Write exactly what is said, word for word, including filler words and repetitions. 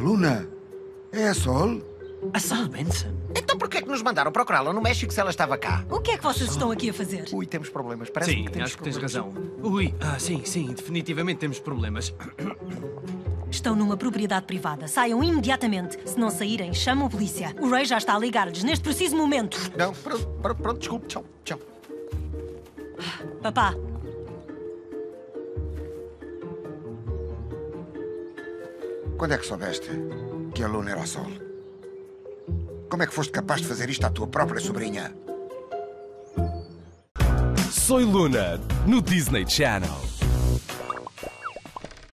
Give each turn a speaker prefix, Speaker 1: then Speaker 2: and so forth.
Speaker 1: Luna? É a Sol?
Speaker 2: A Sol Benson?
Speaker 3: Então porquê é que nos mandaram procurá-la no México se ela estava cá?
Speaker 4: O que é que vocês estão aqui a fazer?
Speaker 3: Ui, temos problemas. Parece
Speaker 2: Sim,
Speaker 3: que temos
Speaker 2: acho que tens
Speaker 3: problemas.
Speaker 2: razão. Ui, ah, sim, sim, definitivamente temos problemas.
Speaker 4: Estão numa propriedade privada. Saiam imediatamente. Se não saírem, chamam a polícia. O rei já está a ligar-lhes neste preciso momento.
Speaker 3: Não, pronto, pronto, pronto, desculpe. Tchau, tchau.
Speaker 4: Papá,
Speaker 1: Quando é que soubeste que a Luna era a Sol? Como é que foste capaz de fazer isto à tua própria sobrinha?
Speaker 5: Soy Luna, no Disney Channel.